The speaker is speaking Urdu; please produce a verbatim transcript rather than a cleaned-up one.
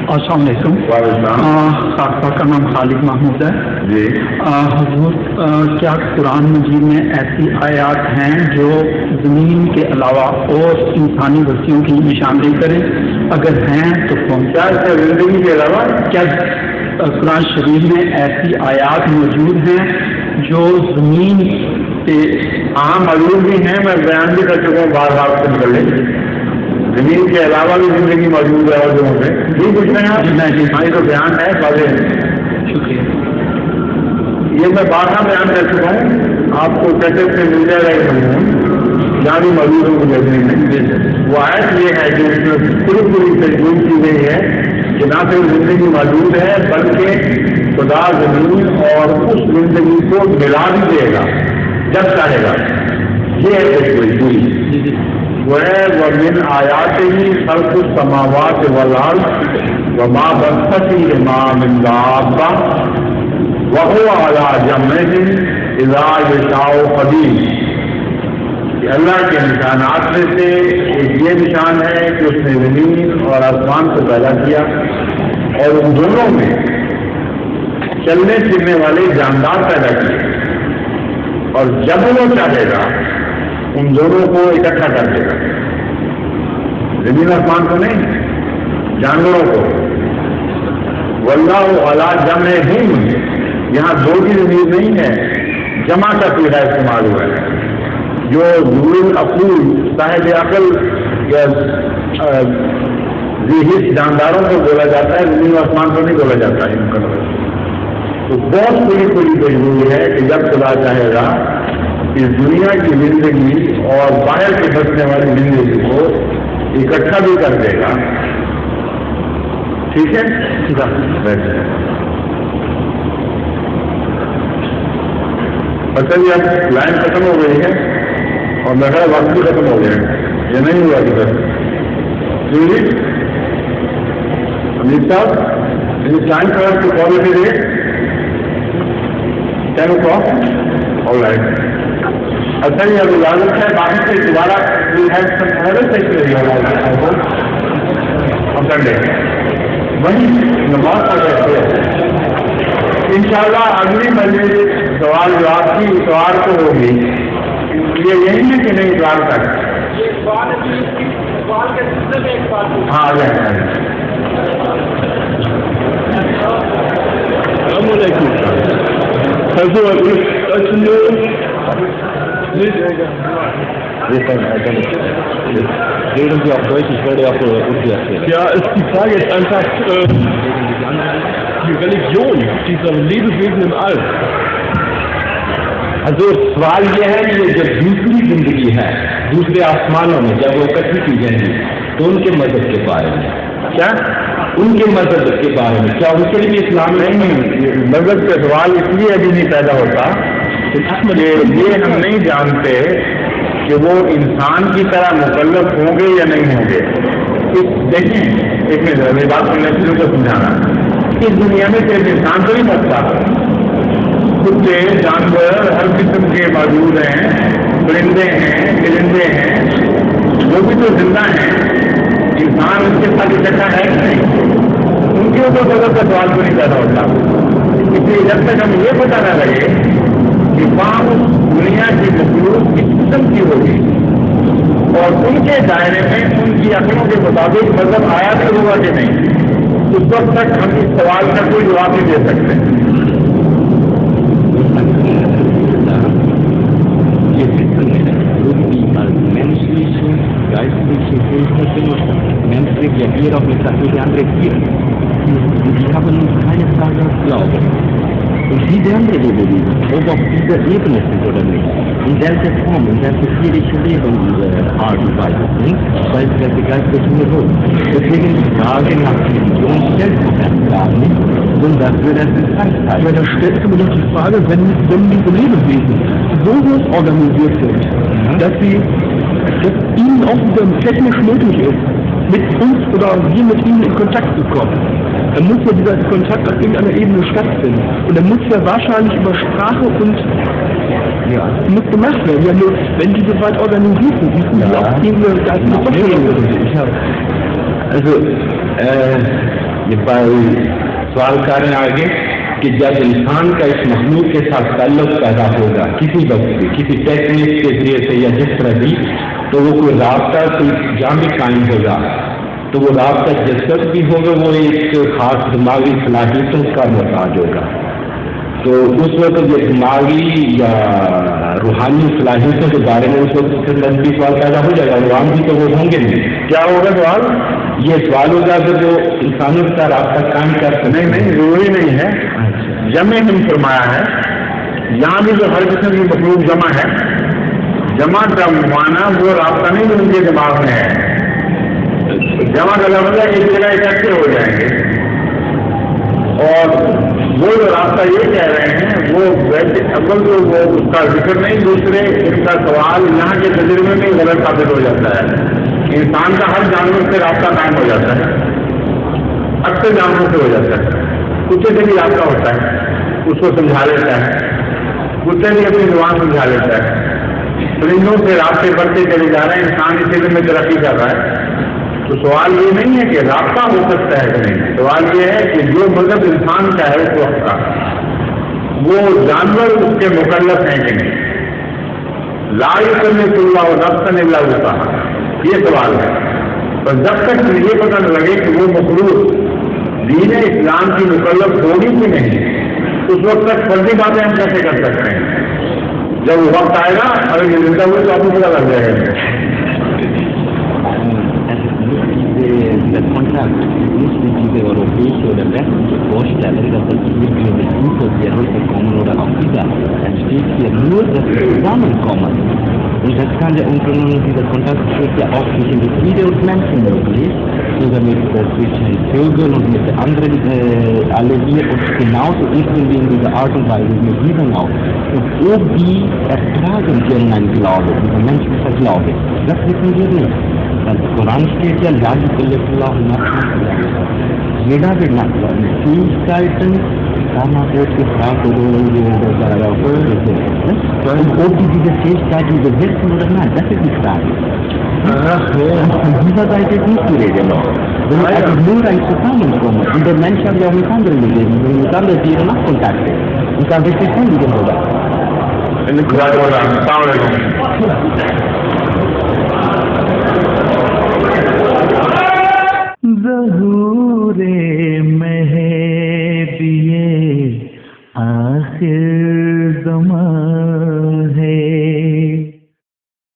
السلام علیکم. خاصہ کا نام خالد محمود ہے. جی حضور, کیا قرآن مجید میں ایسی آیات ہیں جو زمین کے علاوہ اور انسانی بستیوں کی نشاندہی کریں؟ اگر ہیں تو کون کیا زندگی کے علاوہ کیا قرآن شریف میں ایسی آیات موجود ہیں جو زمین پہ ہاں موجود بھی ہیں؟ میں بیان بھی کر چکا ہوں بار بار سے نکل لیں. زمین کے علاوہ بھی زندگی موجود ہے اور جو سے جی کچھ نہیں آپ ہماری تو بیان ہے واضح. شکریہ. یہ میں بار بار بیان کر چکا ہوں, آپ کو کیسے سے مل جائے گا یہ مضمون جہاں بھی موجود ہوں گے میں. وہ آیت یہ ہے جو اس میں پوری پوری تجویز کی گئی ہے کہ نہ صرف زندگی موجود ہے بلکہ خدا زمین اور اس زندگی کو ملا بھی دے گا جب چاہے گا. یہ ہے تجویز پوری. وہ ہے وَمِنْ آیَاتِهِ خَلْقُ السَّمَاوَاتِ وَالْأَرْضِ وَمَا بَثَّ فِيهِمَا مِنْ دَابَّةٍ وَهُوَ عَلَىٰ جَمْعِهِمْ إِذَا يَشَاءُ قَدِيرٌ. کہ اللہ کے نشانات میں سے ایک یہ نشان ہے کہ اس نے زمین اور آسمان کو پیدا کیا اور ان دونوں میں چلنے پھرنے والے جاندار پیدا کیے اور جب وہ چاہے گا ان دونوں کو اکٹھا کر دے گا. زمین آسمان کو نہیں, جانوروں کو. واللہ علی جمعہم, یہاں دو کی زمین نہیں ہے, جمع کا سیغہ استعمال ہوا ہے. جو ذوال عقول صاحب عقل یا ذی حس جانداروں کو بولا جاتا ہے, زمین آسمان کو نہیں بولا جاتا ہے. تو بہت بڑی بڑی ضروری ہے کہ جب خدا چاہے گا اس دنیا کی زندگی اور باہر کے بسنے والی زندگی کو اکٹھا بھی کر دے گا. ٹھیک ہے, پتہ نہیں اب لائن ختم ہو گئی ہے اور میرا وقت بھی ختم ہو گیا ہے. یہ نہیں ہوا ادھر جی امید صاحب ٹائم پر تو کوالٹی دے ten o'clock all right. اچھا یہ اب اجازت ہے, باقی سے دوبارہ وہی نماز پڑھ رہے تھے. ان شاء اللہ اگلی مجلس سوال جواب کی اتوار کو ہوگی. یہ یہی ہے کہ نہیں اتوار تک؟ ہاں آ جائیں. السلام علیکم. Reden Sie auf Deutsch, ich werde auf Urdu erzählen. Ja, die Frage ist einfach, äh, die Religion dieser Lebewesen im All. Also سوال یہ ہے کہ جب دوسری زندگی ہے دوسرے آسمانوں میں جب وہ اکٹھی کی جائیں گی تو ان کے مذہب کے بارے میں کیا ان کے مذہب کے بارے میں کیا ان کے لیے اسلام نہیں؟ مذہب کا سوال اس لیے ابھی نہیں پیدا ہوتا کہ یہ ہم نہیں جانتے کہ وہ انسان کی طرح مکلف ہوں گے یا نہیں ہوں گے. دیکھیں ایک منٹ میری بات سننے شروع کو سمجھانا. اس دنیا میں صرف انسان تو نہیں بچتا, کتے جانور ہر قسم کے موجود ہیں, پرندے ہیں پرندے ہیں, وہ بھی تو زندہ ہیں. انسان ان کے ساتھ اکٹھا ہے کہ نہیں؟ ان کے اوپر مذہب کا سوال کو نہیں پیدا ہوتا. اس لیے جب تک ہم یہ پتہ نہ لگے کہ وہاں اس دنیا کی مخلوق کس قسم کی ہوگی اور ان کے دائرے میں ان کی عقلوں کے مطابق مذہب آیا بھی ہوگا کہ نہیں, اس وقت تک ہم اس سوال کا کوئی جواب نہیں دے سکتے. Menschen reagieren auf eine Sache wie andere Tiere. Die haben keine Frage auf Glauben. Und diese andere Lebewesen, ob auf dieser Ebene sind oder nicht, in welcher Form, in welcher tierische Lebensart und Weise sind, weil es der geistliche Niveau. Deswegen die Frage nach Religion stellt sich das gar nicht, sondern das würde es nicht sein. Aber da stellt sich mir doch die Frage, wenn, wenn diese Lebewesen so groß organisiert sind, dass sie dass ihnen auch wieder technisch möglich ist, mit uns oder wir mit ihnen in Kontakt zu kommen, dann muss ja dieser Kontakt auf irgendeiner Ebene stattfinden. Und dann muss ja wahrscheinlich über Sprache und ja, muss gemacht werden. Ja, nur wenn die so weit organisiert sind, müssen sie ja. auch diese geistige Vorstellung. Ich habe, also, äh, یہ سوال کر رہے ہیں آگے کہ جب انسان کا اس مخلوق کے ساتھ تعلق پیدا ہوگا کسی وقت بھی کسی ٹیکنیک کے ذریعے سے یا جس طرح بھی تو وہ کوئی رابطہ کوئی جہاں بھی قائم ہوگا تو وہ رابطہ جس وقت بھی ہوگا وہ ایک خاص دماغی صلاحیتوں کا محتاج ہوگا. تو اس وقت یہ دماغی یا روحانی صلاحیتوں کے بارے میں اس وقت لمبی سوال پیدا ہو جائے گا. عوام بھی تو وہ ہوں گے نہیں. کیا ہوگا سوال؟ یہ سوال ہوگا کہ جو انسانوں کا رابطہ قائم کر سکتے. نہیں نہیں ضروری نہیں ہے. جمع ہم فرمایا ہے یہاں بھی جو ہر قسم کی مخلوق جمع ہے جمع کا معنی وہ رابطہ نہیں جو ان کے دماغ میں ہے. جمع کا لفظ ہے ایک جگہ اکٹھے ہو جائیں گے اور وہ جو رابطہ یہ کہہ رہے ہیں وہ ویسے اول تو وہ اس کا ذکر نہیں دوسرے اس کا سوال یہاں کے تجربے میں غلط ثابت ہو جاتا ہے. انسان کا ہر جانور سے رابطہ قائم ہو جاتا ہے. اکثر جانوروں سے ہو جاتا ہے. کتے سے بھی رابطہ ہوتا ہے اس کو سمجھا لیتا ہے. کتے بھی اپنی زبان سمجھا لیتا ہے. پرندوں سے رابطے بڑھتے چلے جا رہے ہیں. انسان اس علم میں ترقی کر رہا ہے. تو سوال یہ نہیں ہے کہ رابطہ ہو سکتا ہے کہ نہیں. سوال یہ ہے کہ جو مذہب انسان کا ہے اس وقت کا وہ جانور اس کے مکلف ہیں کہ نہیں. لا یکلف اللہ نفسا الا وسعہا یہ سوال ہے. پر جب تک یہ پتہ نہ لگے کہ وہ مخلوق دین اسلام کی مکلف ہوگی کہ نہیں اس وقت تک فرضی باتیں ہم کیسے کر سکتے ہیں. جب وہ وقت آئے گا اگر یہ زندہ ہوئے تو آپ کو پتہ لگ جائے گا. The contract which we give our office or the rest of the Vorstellung, dass das hier für die Fußballserie gekommen oder auch wieder, dann steht hier nur, dass wir zusammenkommen. Und das kann der Unternehmen, dieser Kontakt steht ja auch zwischen den Tieren und Menschen möglich, sogar mit äh, zwischen Vögeln und mit anderen äh, alle hier und genauso irgendwie in dieser Art und Weise mit diesen auch. Und ob die ertragen irgendeinen Glaube, dieser menschliche Glaube, das wissen wir nicht. Koran steht ja, la yukallifullahu nafsan. Jeder will nach seinen Fähigkeiten, danach wird gefragt, oder und ob die diese Fähigkeiten besitzen oder nein, das ist die Frage. Und von dieser Seite ist nicht die Rede noch. Wenn wir also nur ein Zusammenkommen, und der Mensch hat ja auch mit anderen gegeben, wenn mit anderen Tieren auch Kontakte, und dann wird es schon wieder, oder? السلام علیکم.